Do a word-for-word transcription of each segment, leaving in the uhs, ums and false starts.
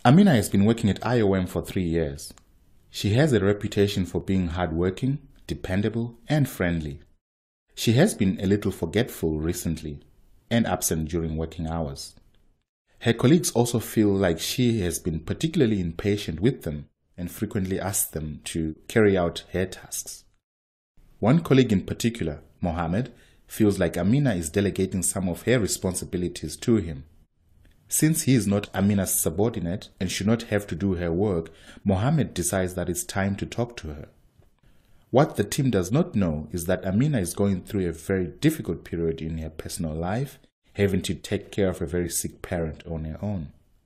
Amina has been working at I O M for three years. She has a reputation for being hardworking, dependable, and friendly. She has been a little forgetful recently and absent during working hours. Her colleagues also feel like she has been particularly impatient with them and frequently asks them to carry out her tasks. One colleague in particular, Mohammed, feels like Amina is delegating some of her responsibilities to him. Since he is not Amina's subordinate and should not have to do her work, Mohammed decides that it's time to talk to her. What the team does not know is that Amina is going through a very difficult period in her personal life, having to take care of a very sick parent on her own.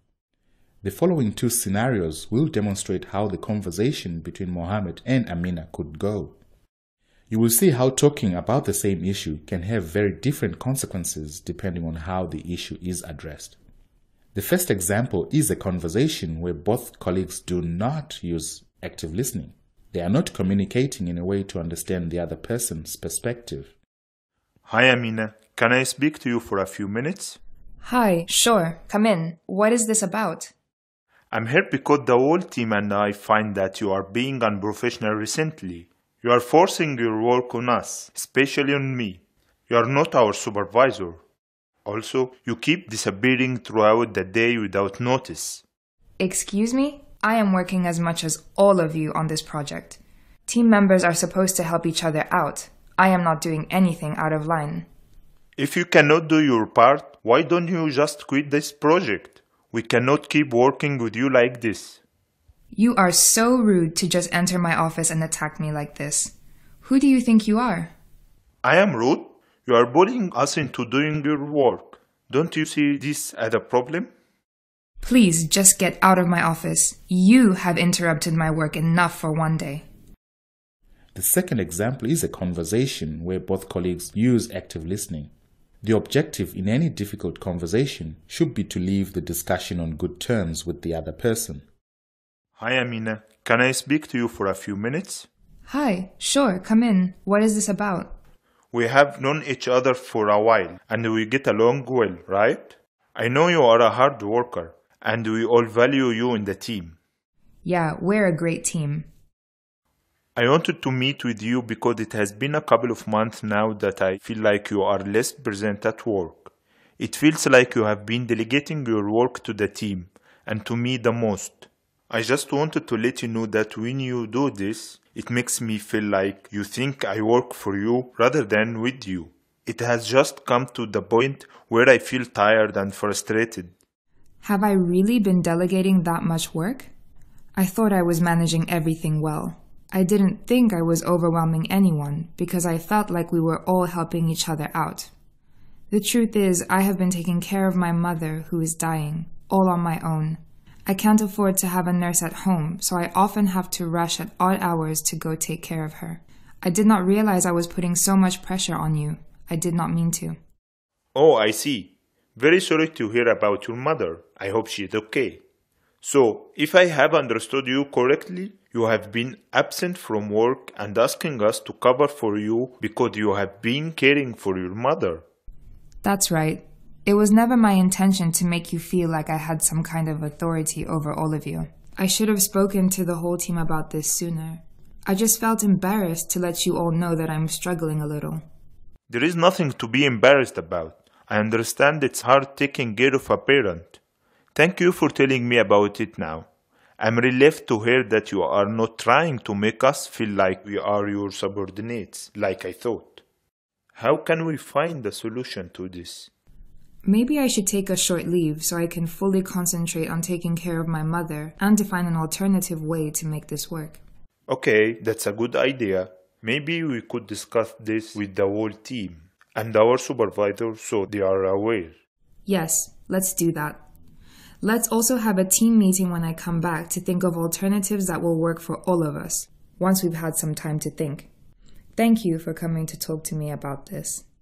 The following two scenarios will demonstrate how the conversation between Mohammed and Amina could go. You will see how talking about the same issue can have very different consequences depending on how the issue is addressed. The first example is a conversation where both colleagues do not use active listening. They are not communicating in a way to understand the other person's perspective. Hi Amina, can I speak to you for a few minutes? Hi, sure, come in. What is this about? I'm here because the whole team and I find that you are being unprofessional recently. You are forcing your work on us, especially on me. You are not our supervisor. Also, you keep disappearing throughout the day without notice. Excuse me? I am working as much as all of you on this project. Team members are supposed to help each other out. I am not doing anything out of line. If you cannot do your part, why don't you just quit this project? We cannot keep working with you like this. You are so rude to just enter my office and attack me like this. Who do you think you are? I am rude? You are bullying us into doing your work. Don't you see this as a problem? Please just get out of my office. You have interrupted my work enough for one day. The second example is a conversation where both colleagues use active listening. The objective in any difficult conversation should be to leave the discussion on good terms with the other person. Hi Amina, can I speak to you for a few minutes? Hi, sure, come in. What is this about? We have known each other for a while and we get along well, right? I know you are a hard worker and we all value you in the team. Yeah, we're a great team. I wanted to meet with you because it has been a couple of months now that I feel like you are less present at work. It feels like you have been delegating your work to the team and to me the most. I just wanted to let you know that when you do this, it makes me feel like you think I work for you rather than with you. It has just come to the point where I feel tired and frustrated. Have I really been delegating that much work? I thought I was managing everything well. I didn't think I was overwhelming anyone because I felt like we were all helping each other out. The truth is, I have been taking care of my mother who is dying, all on my own. I can't afford to have a nurse at home, so I often have to rush at odd hours to go take care of her. I did not realize I was putting so much pressure on you. I did not mean to. Oh, I see. Very sorry to hear about your mother. I hope she is okay. So, if I have understood you correctly, you have been absent from work and asking us to cover for you because you have been caring for your mother. That's right. It was never my intention to make you feel like I had some kind of authority over all of you. I should have spoken to the whole team about this sooner. I just felt embarrassed to let you all know that I'm struggling a little. There is nothing to be embarrassed about. I understand it's hard taking care of a parent. Thank you for telling me about it now. I'm relieved to hear that you are not trying to make us feel like we are your subordinates, like I thought. How can we find a solution to this? Maybe I should take a short leave so I can fully concentrate on taking care of my mother and to find an alternative way to make this work. Okay, that's a good idea. Maybe we could discuss this with the whole team and our supervisor so they are aware. Yes, let's do that. Let's also have a team meeting when I come back to think of alternatives that will work for all of us, once we've had some time to think. Thank you for coming to talk to me about this.